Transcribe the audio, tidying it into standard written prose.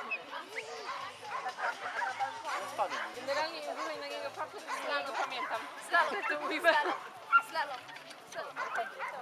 Generalnie dłużej na niego patrzę, to pamiętam. Slalom. To mówimy. Slalom. Slalom.